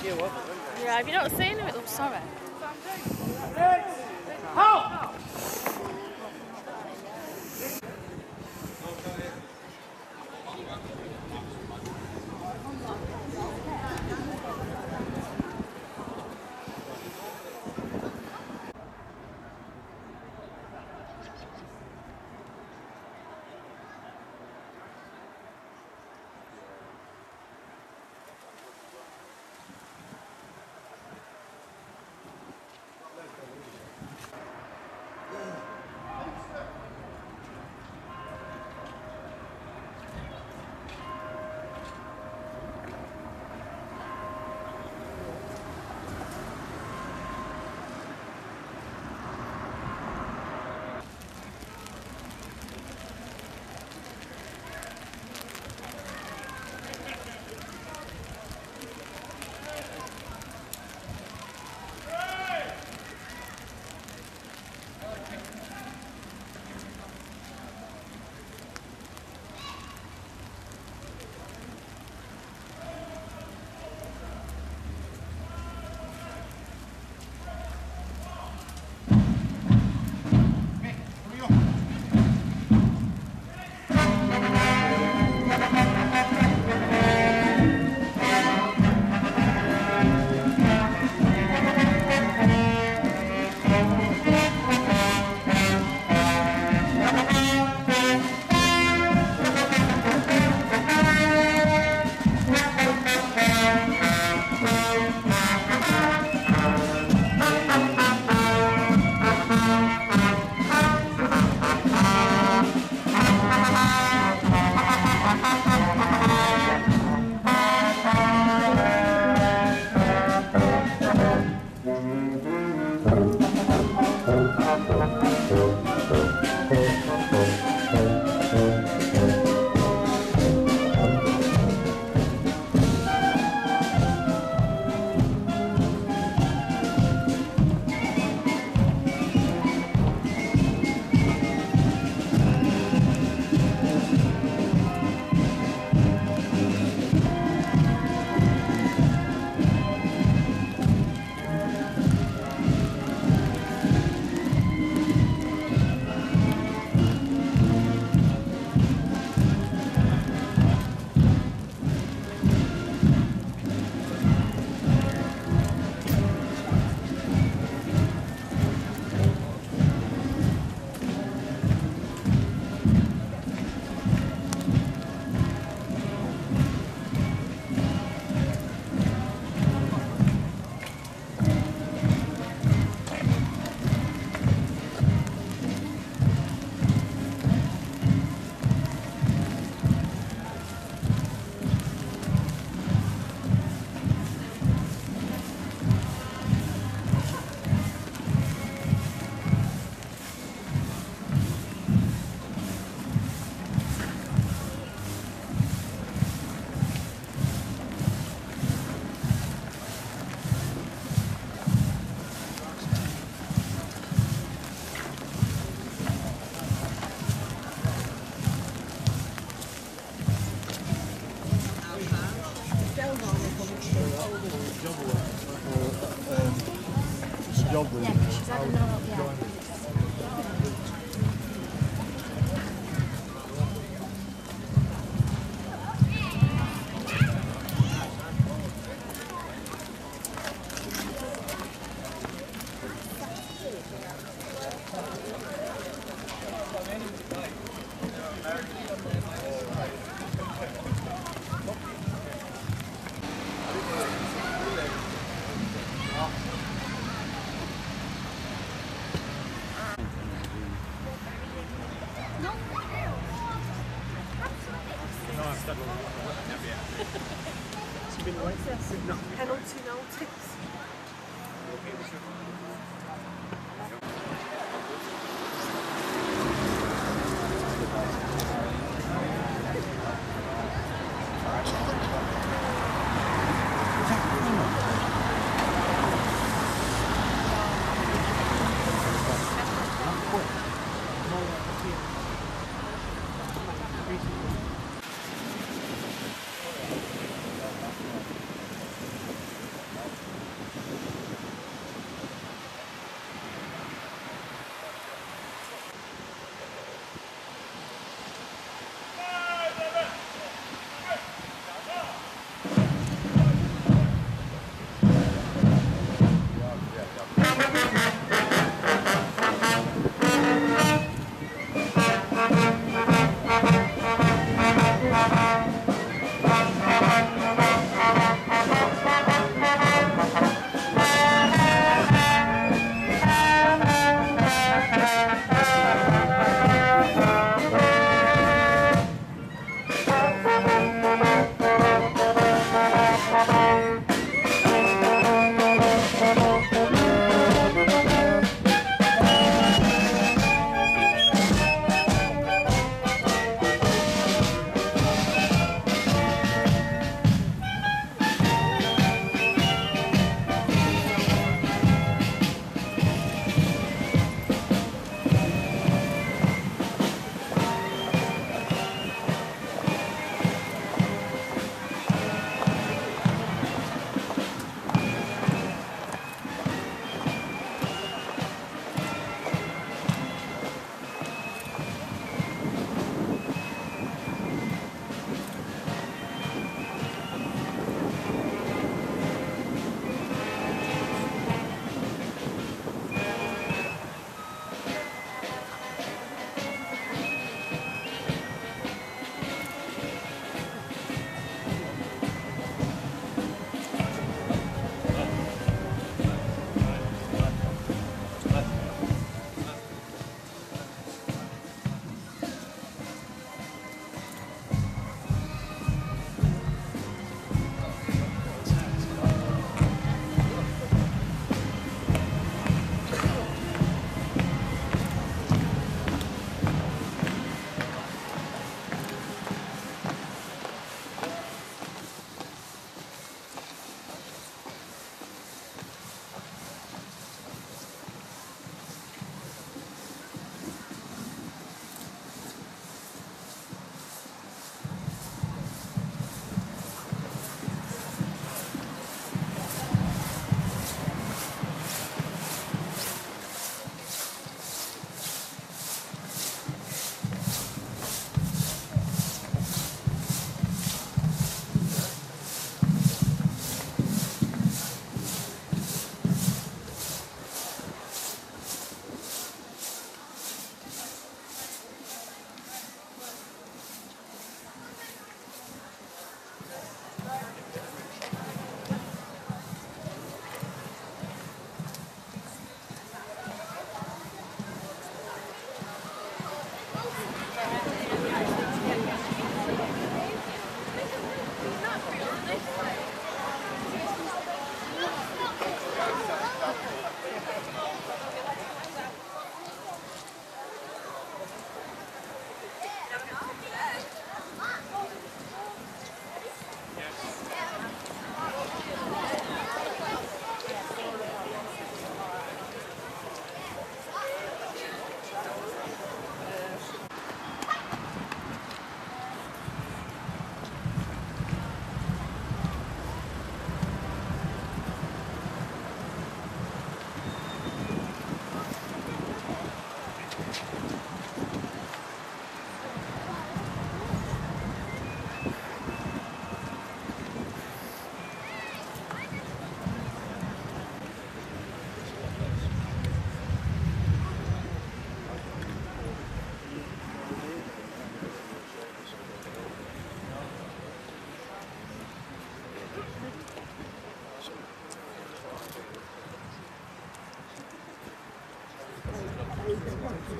Yeah, have you not seen him? I'm sorry. Yeah, because she's had a no, yeah. Penalty notice.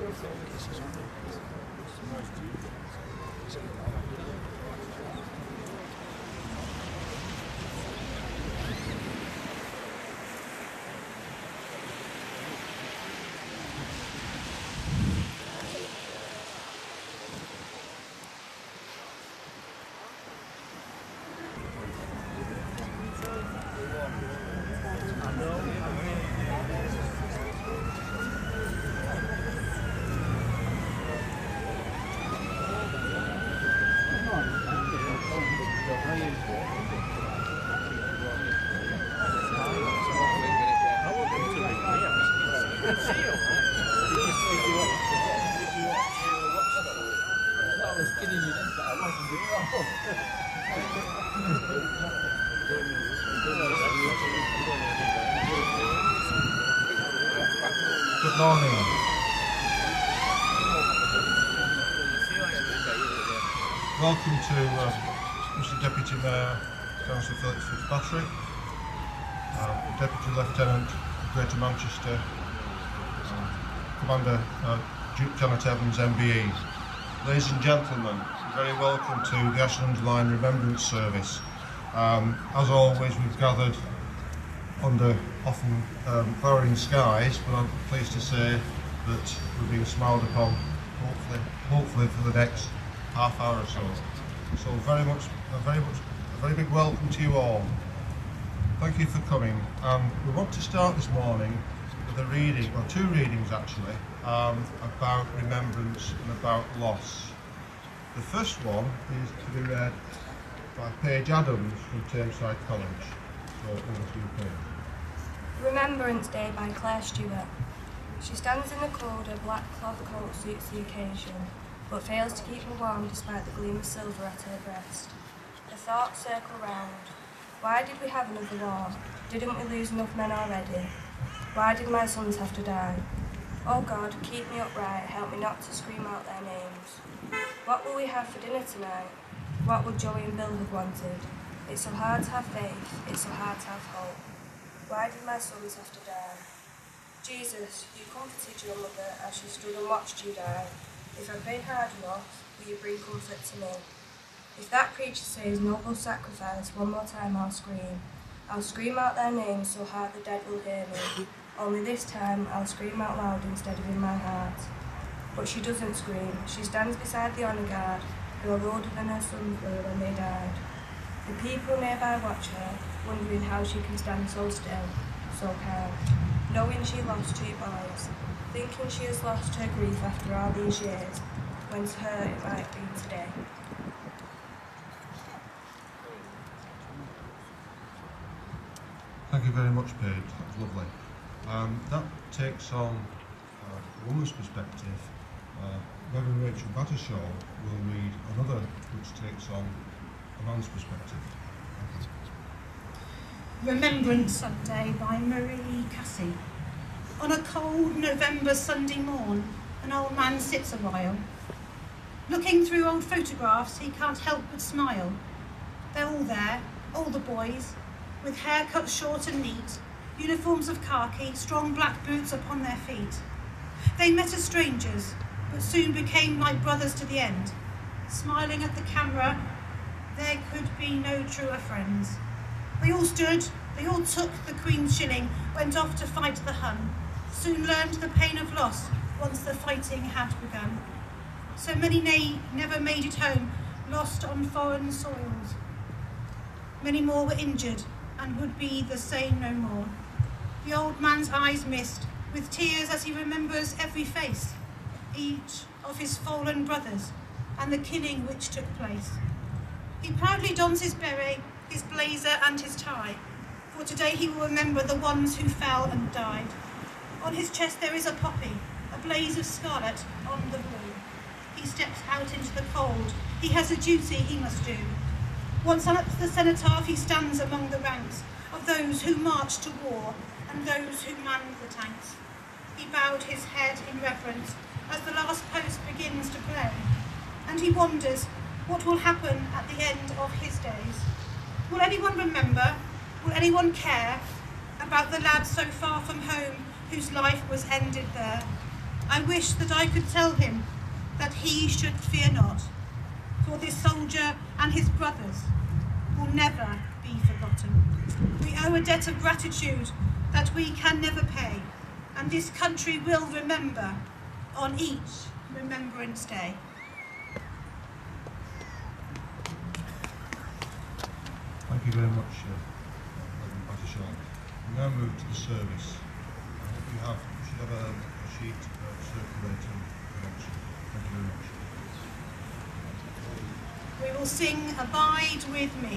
Good morning. Welcome to Mr Deputy Mayor Councillor Philip Fitzpatrick, Deputy Lieutenant Greater Manchester, Commander Duke Janet Evans MBE. Ladies and gentlemen, very welcome to the Ashland Line Remembrance Service. As always, we've gathered under often glowering skies, but I'm pleased to say that we're being smiled upon, hopefully for the next half hour or so. So a very big welcome to you all. Thank you for coming. We want to start this morning with a reading, well, two readings actually, about remembrance and about loss. The first one is to be read by Paige Adams from Tameside College. So over to you, Paige. Remembrance Day by Claire Stewart. She stands in the cold, her black cloth coat suits the occasion, but fails to keep her warm despite the gleam of silver at her breast. Her thoughts circle round. Why did we have another war? Didn't we lose enough men already? Why did my sons have to die? Oh God, keep me upright, help me not to scream out their names. What will we have for dinner tonight? What would Joey and Bill have wanted? It's so hard to have faith, it's so hard to have hope. Why did my sons have to die? Jesus, you comforted your mother as she stood and watched you die. If I pray hard enough, will you bring comfort to me? If that preacher says noble sacrifice, one more time I'll scream. I'll scream out their names so hard the dead will hear me. Only this time I'll scream out loud instead of in my heart. But she doesn't scream. She stands beside the honour guard, who are older than her sons were when they died. The people nearby watch her, wondering how she can stand so still, so calm, knowing she lost two boys, thinking she has lost her grief after all these years, when to her it might be today. Thank you very much, Paige. That was lovely. That takes on a woman's perspective. Reverend Rachel Battershaw will read another which takes on a man's perspective. Remembrance Sunday by Marie Cassie. On a cold November Sunday morn, an old man sits a while. Looking through old photographs, he can't help but smile. They're all there, all the boys, with hair cut short and neat, uniforms of khaki, strong black boots upon their feet. They met as strangers, but soon became like brothers to the end. Smiling at the camera, there could be no truer friends. They all stood, they all took the Queen's shilling, went off to fight the Hun, soon learned the pain of loss once the fighting had begun. So many never made it home, lost on foreign soils. Many more were injured and would be the same no more. The old man's eyes mist with tears as he remembers every face, each of his fallen brothers and the killing which took place. He proudly dons his beret, his blazer and his tie, for today he will remember the ones who fell and died. On his chest there is a poppy, a blaze of scarlet on the wall. He steps out into the cold. He has a duty he must do. Once up the cenotaph he stands among the ranks of those who marched to war and those who manned the tanks. He bowed his head in reverence as the last post begins to play, and he wonders what will happen at the end of his days. Will anyone remember, will anyone care about the lad so far from home whose life was ended there? I wish that I could tell him that he should fear not, for this soldier and his brothers will never be forgotten. We owe a debt of gratitude that we can never pay, and this country will remember on each Remembrance Day. Thank you very much, Dr. Shaw. We now move to the service. I hope you should have a sheet circulating. Thank you very much. We will sing Abide With Me.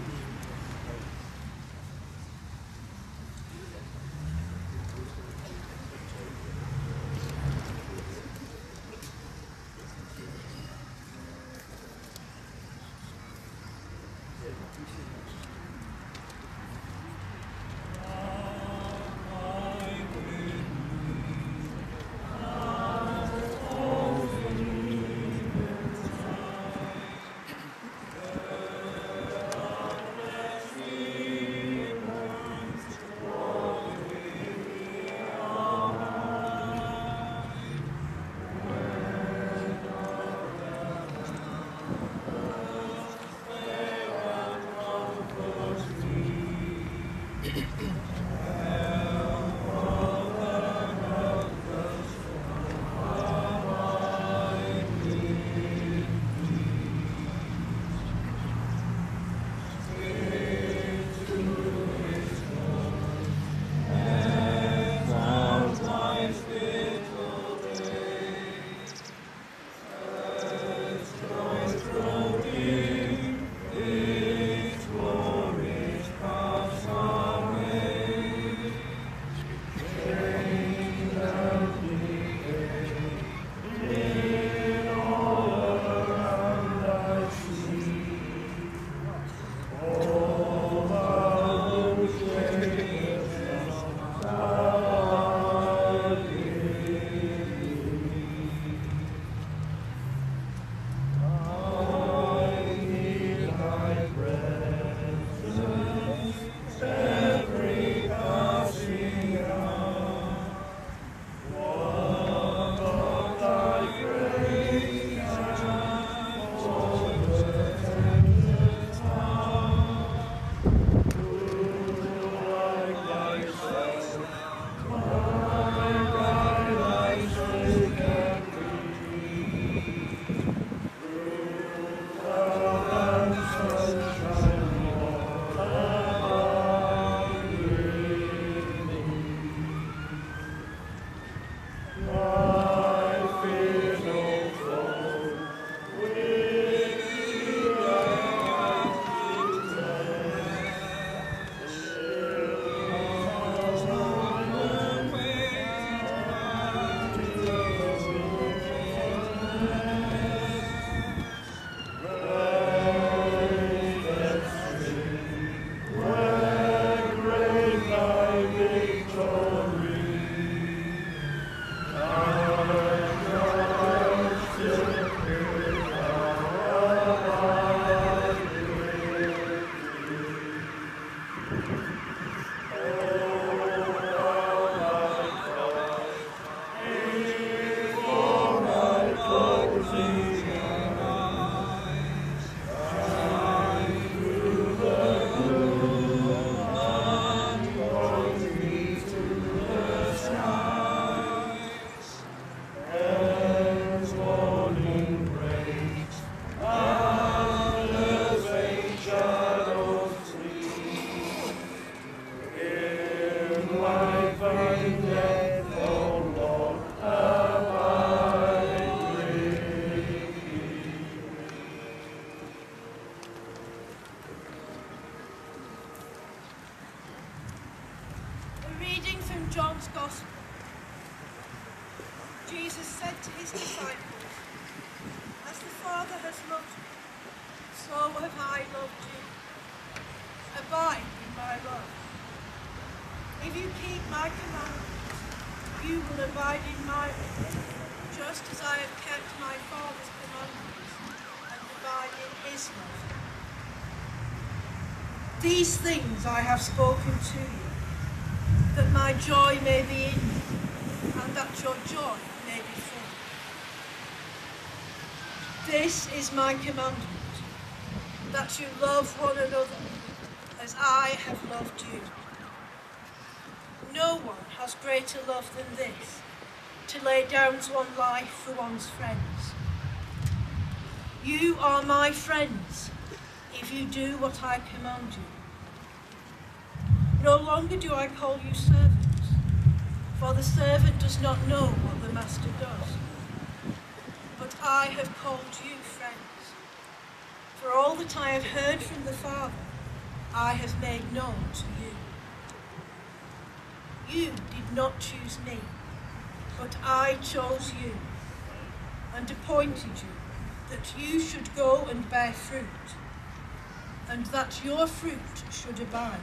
John's Gospel, Jesus said to his disciples, "As the Father has loved me, so have I loved you. Abide in my love. If you keep my commandments, you will abide in my love, just as I have kept my Father's commandments and abide in his love. These things I have spoken to you, that my joy may be in you, and that your joy may This is my commandment, that you love one another as I have loved you. No one has greater love than this, to lay down one's life for one's friends. You are my friends if you do what I command you. No longer do I call you servants, for the servant does not know what the master does. But I have called you friends. For all that I have heard from the Father, I have made known to you. You did not choose me, but I chose you and appointed you that you should go and bear fruit, and that your fruit should abide,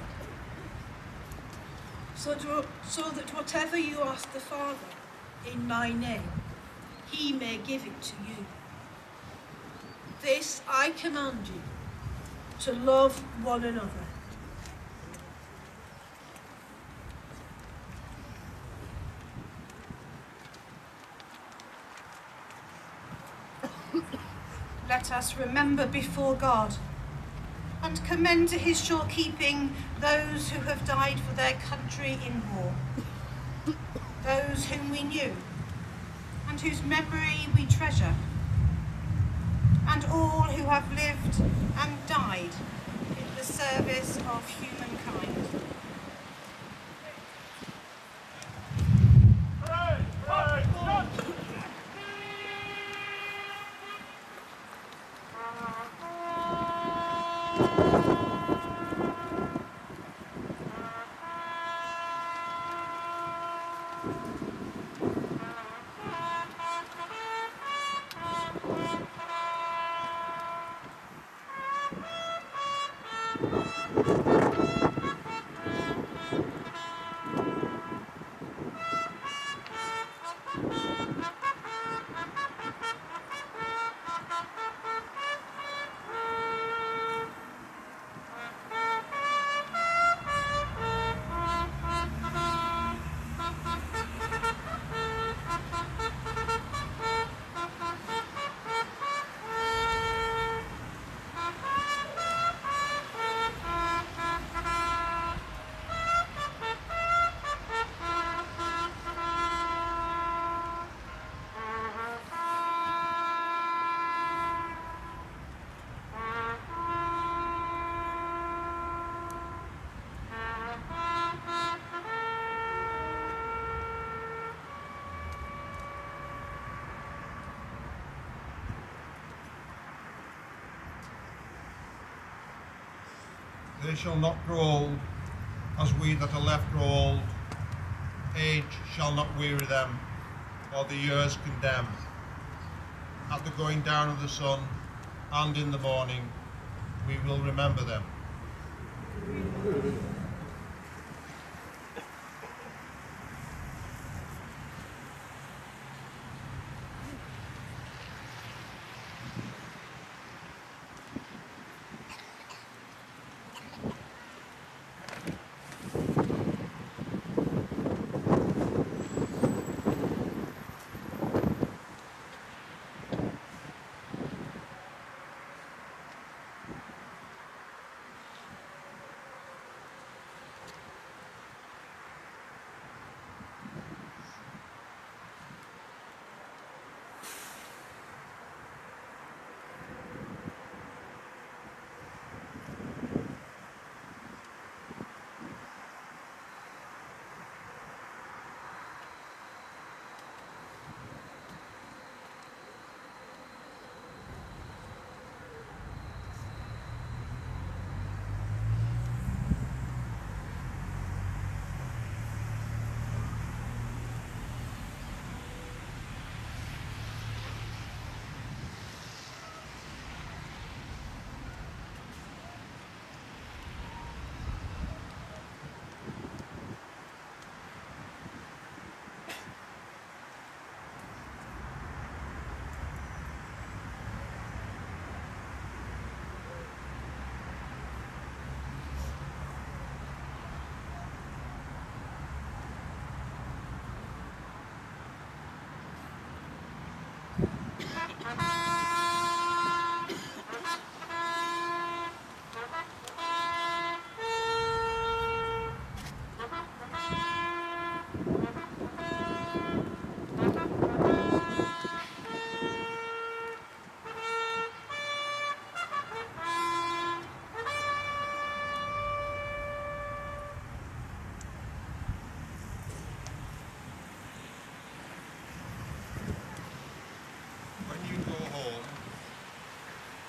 so that whatever you ask the Father in my name, he may give it to you. This I command you, to love one another. Let us remember before God and commend to his sure keeping those who have died for their country in war, those whom we knew and whose memory we treasure, and all who have lived and died in the service of humankind. They shall not grow old, as we that are left grow old. Age shall not weary them, or the years condemn. At the going down of the sun, and in the morning, we will remember them.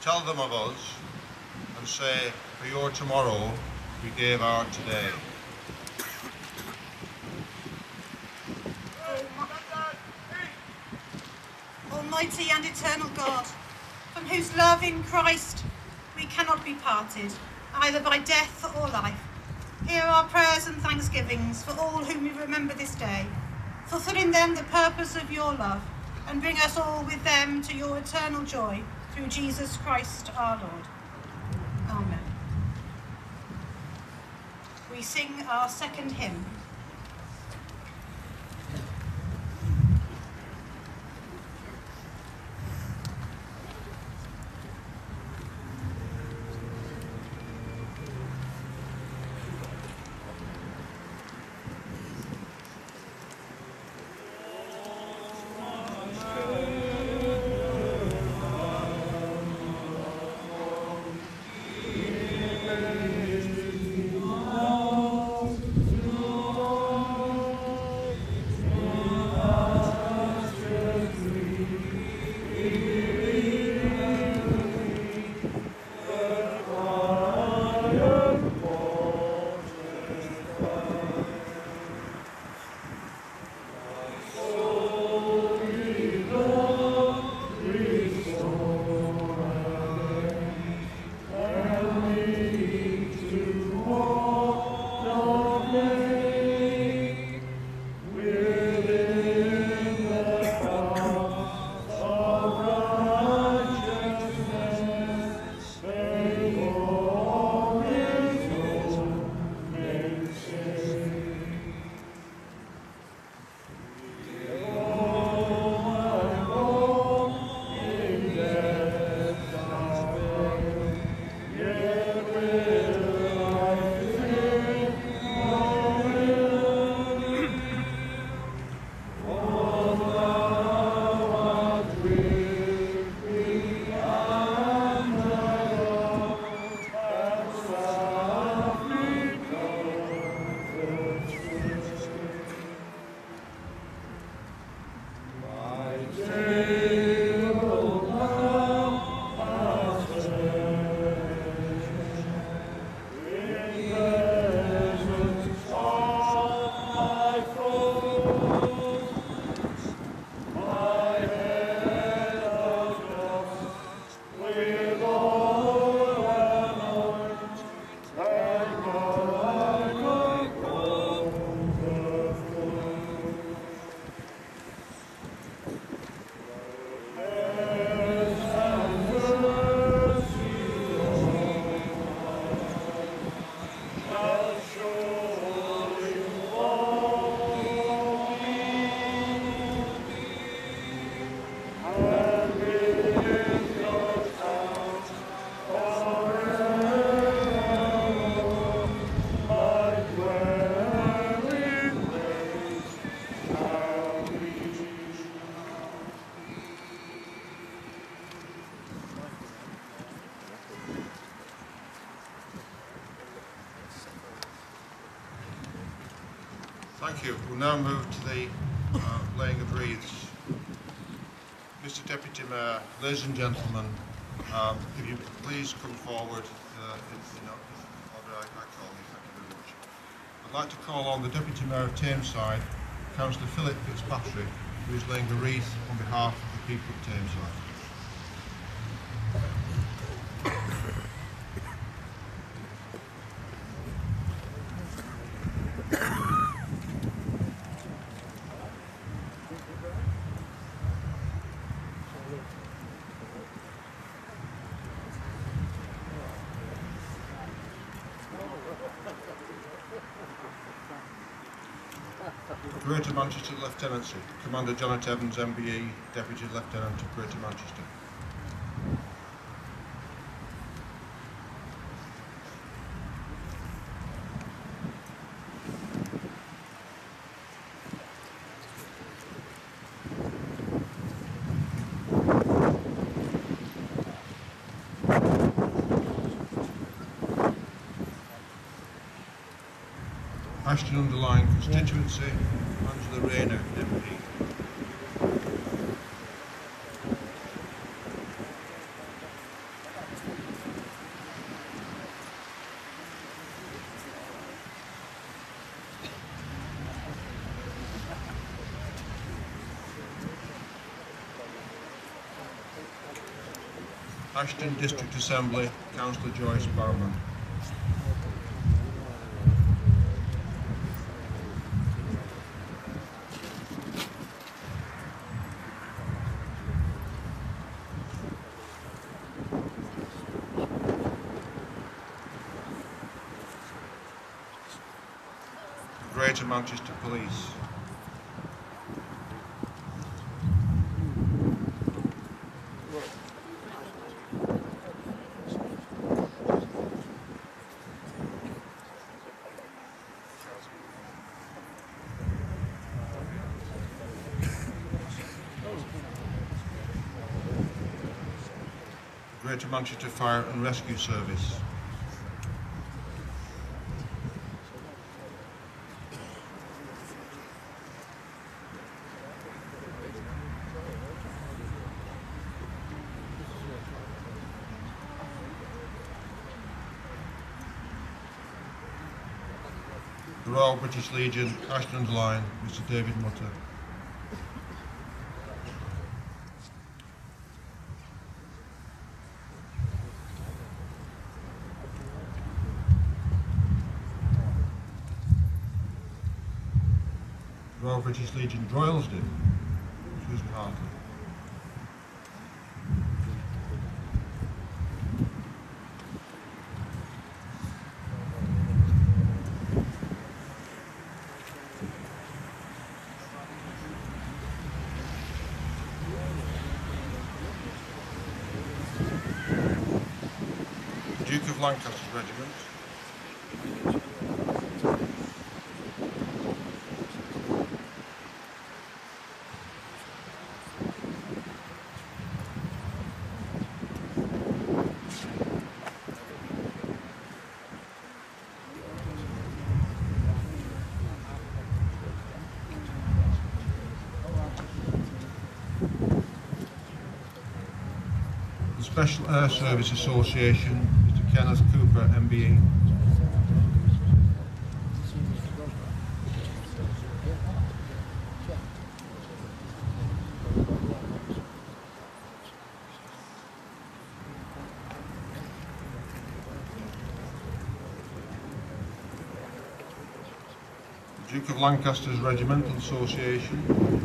tell them of us and say, for your tomorrow, we gave our today. Almighty and eternal God, from whose love in Christ we cannot be parted, either by death or life, hear our prayers and thanksgivings for all whom we remember this day. Fulfill in them the purpose of your love, and bring us all with them to your eternal joy, through Jesus Christ our Lord. Amen. We sing our second hymn. Thank you. We'll now move to the laying of wreaths. Mr. Deputy Mayor, ladies and gentlemen, if you could please come forward in order I call you. Thank you very much. I'd like to call on the Deputy Mayor of Tameside, Councillor Philip Fitzpatrick, who is laying a wreath on behalf of the people of Tameside. Greater Manchester Lieutenancy, Commander Janet Evans, MBE, Deputy Lieutenant of Greater Manchester. Ashton Underline Constituency, Angela Rayner, MP. Ashton District Assembly, Councillor Joyce Barrowman. Greater Manchester Police. Greater Manchester Fire and Rescue Service. The Royal British Legion, Ashton-under-Lyne, Mr. David Mutter. Royal British Legion, Droylsden, Susan Hartley. Duke of Lancaster's Regiment. The Special Air Service Association, Mr. Kenneth Cooper, MBE. The Duke of Lancaster's Regimental Association.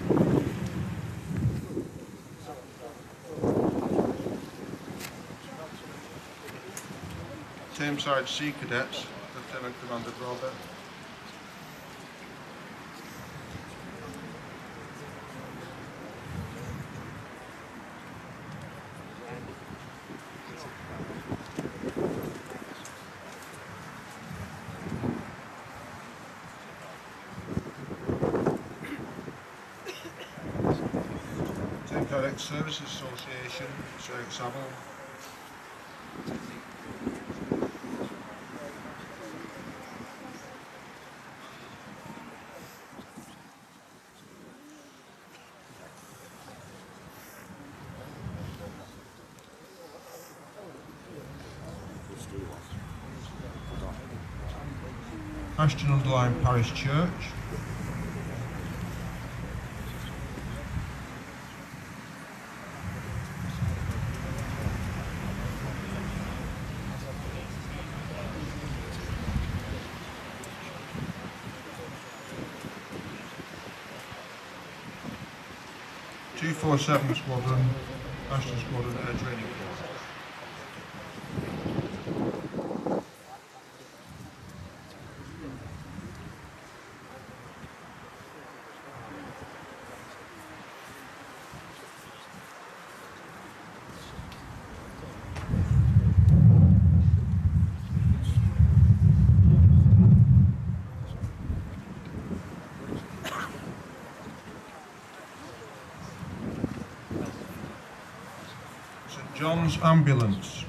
Tameside Sea Cadets, Lieutenant Commander Robert. Tame Cadet Services Association, Sir Saville. Ashton-under-Lyne Parish Church. (247) Squadron, Ashton Squadron Air Training Corps. St John's Ambulance.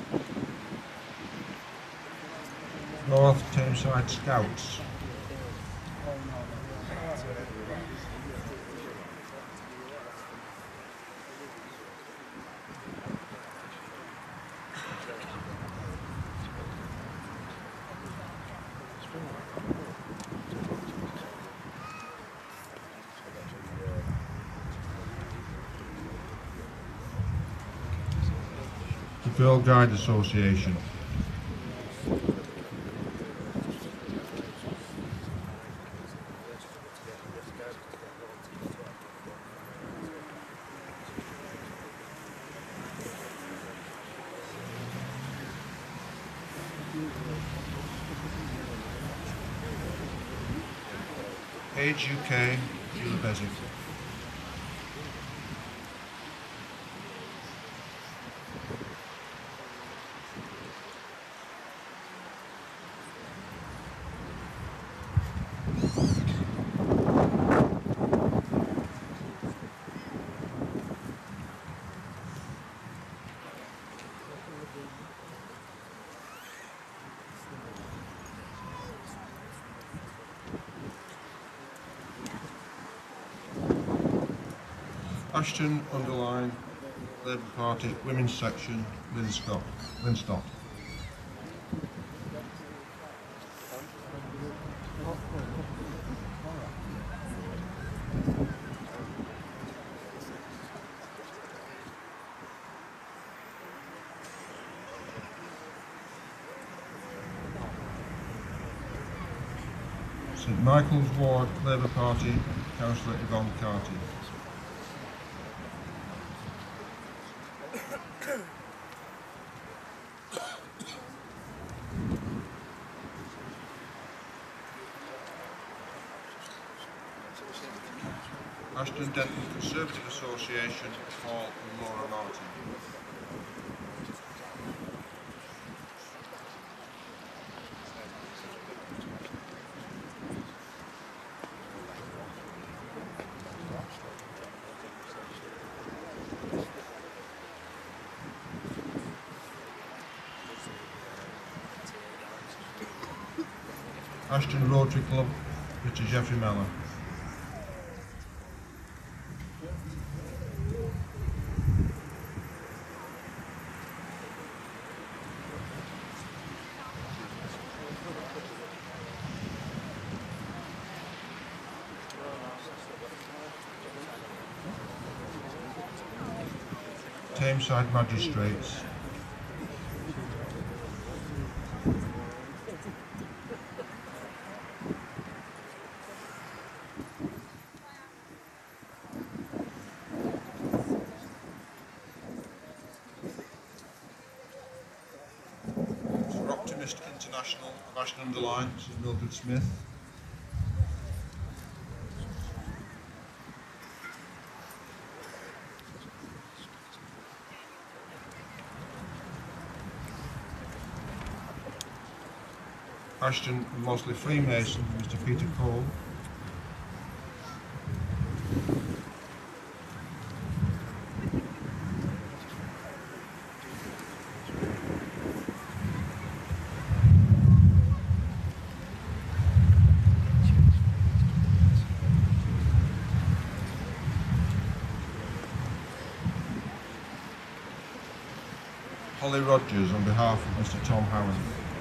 North Tameside Scouts. the Girl Guide Association. Age UK, Sheila Beswick. Ashton Underline, Labour Party, Women's Section, Linscott. St Michael's Ward, Labour Party, Councillor Yvonne Carty. Ashton Denton Conservative Association, Paul and Laura Martin. Ashton Rotary Club, Mr Jeffrey Mellor. Tameside Magistrates. For Optimist International of Ashton Underline, this is Mildred Smith. Ashton and Mosley Freemason, Mr Peter Cole. Holly Rogers on behalf of Mr Tom Howard.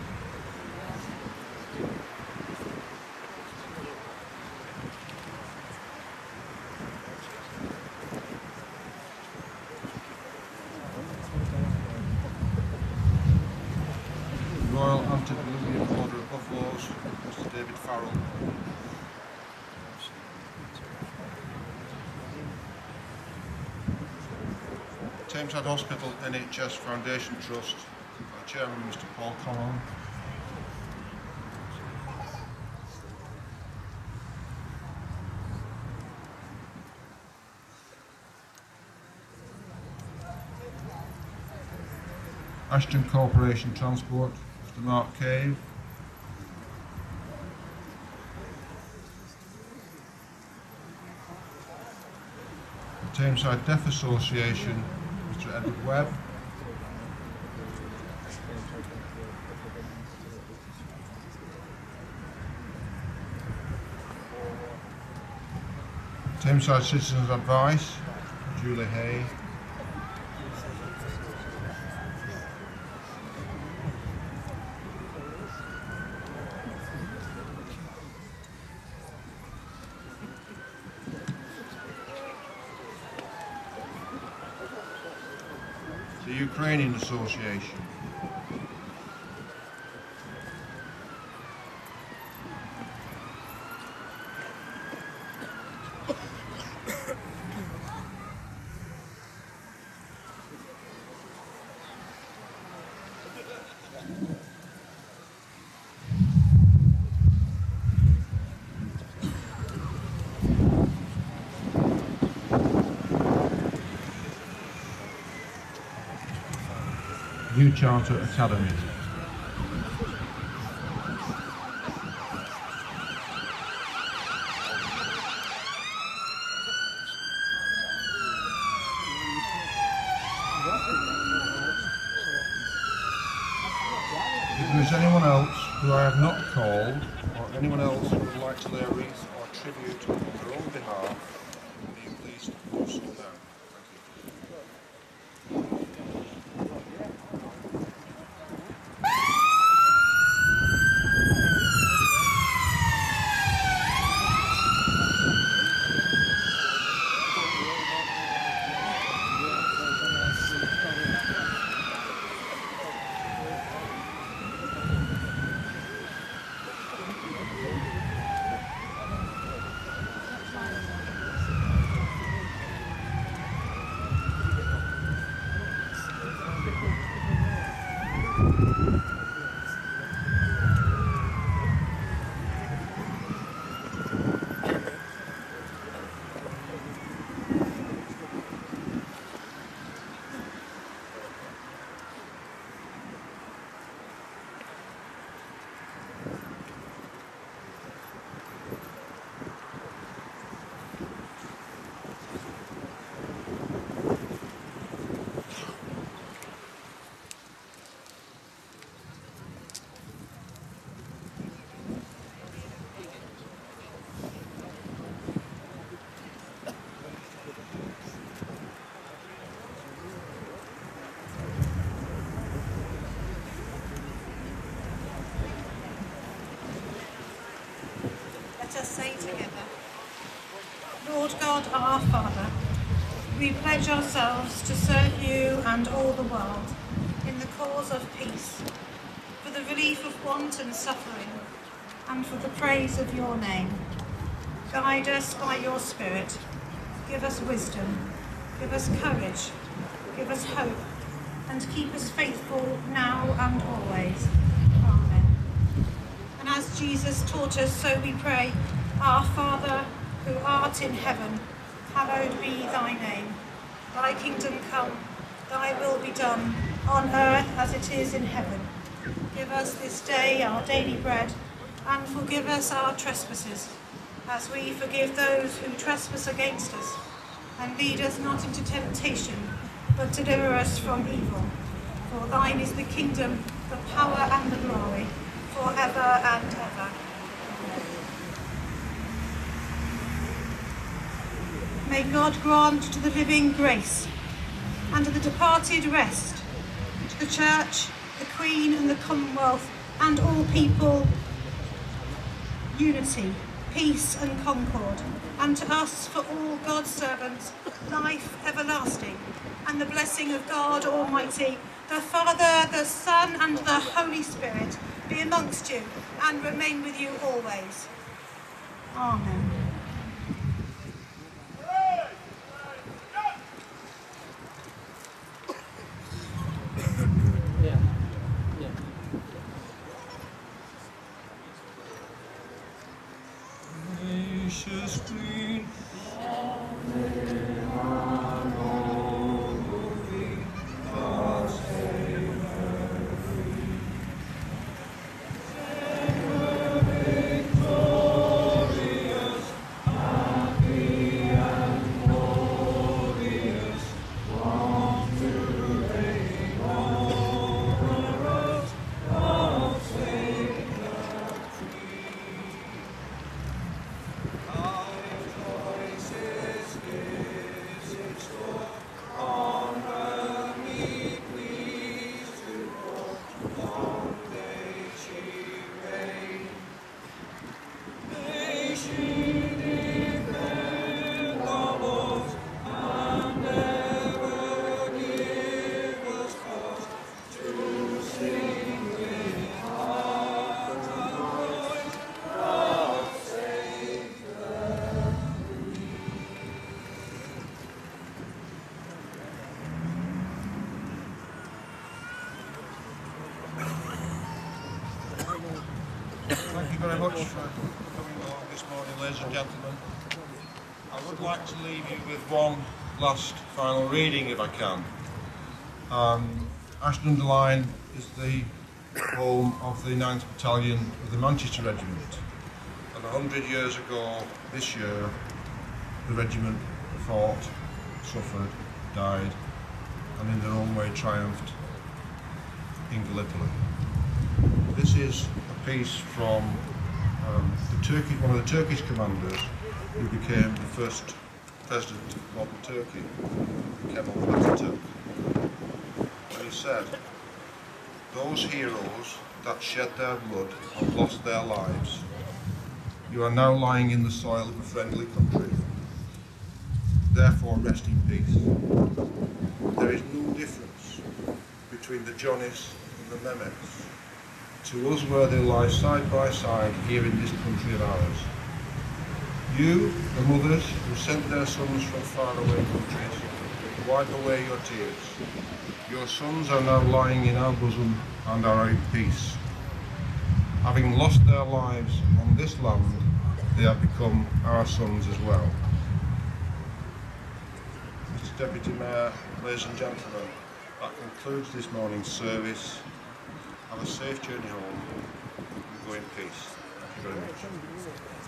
Royal Antediluvian Order of Buffaloes, Mr David Farrell. Tameside Hospital NHS Foundation Trust, Chairman Mr Paul Conlon. Ashton Corporation Transport, Mr Mark Cave. The Tameside Deaf Association, Mr Edward Webb. Tameside Citizens Advice, Julie Hay. the Ukrainian Association. New Charter Academy. If there is anyone else who I have not called, or anyone else who would like to lay a wreath or tribute on their own behalf, will you please do so now. Let us say together, Lord God, our Father, we pledge ourselves to serve you and all the world in the cause of peace, for the relief of want and suffering, and for the praise of your name. Guide us by your Spirit. Give us wisdom. Give us courage. Give us hope. And keep us faithful now and always. Amen. And as Jesus taught us, so we pray, Our Father, who art in heaven, hallowed be thy name. Thy kingdom come, thy will be done, on earth as it is in heaven. Give us this day our daily bread, and forgive us our trespasses, as we forgive those who trespass against us. And lead us not into temptation, but deliver us from evil. For thine is the kingdom, the power and the glory, forever and ever. May God grant to the living grace, and to the departed rest, to the Church, the Queen and the Commonwealth, and all people, unity, peace and concord, and to us, for all God's servants, life everlasting, and the blessing of God Almighty, the Father, the Son, and the Holy Spirit, be amongst you, and remain with you always. Amen. Gracious Queen, you very much for coming along this morning, ladies and gentlemen. I would like to leave you with one last final reading, if I can. Ashton-under-Lyne is the home of the 9th Battalion of the Manchester Regiment, and 100 years ago this year the regiment fought, suffered, died, and in their own way triumphed in Gallipoli. This is a piece from one of the Turkish commanders who became the first president of modern Turkey, Kemal Atatürk. And he said, "Those heroes that shed their blood and lost their lives, you are now lying in the soil of a friendly country. Therefore rest in peace. There is no difference between the Johnnies and the Mehmets. To us where they lie side by side here in this country of ours. You, the mothers who sent their sons from faraway countries, wipe away your tears. Your sons are now lying in our bosom and are in peace. Having lost their lives on this land, they have become our sons as well." Mr. Deputy Mayor, ladies and gentlemen, that concludes this morning's service. Have a safe journey home and go in peace. Thank you very much.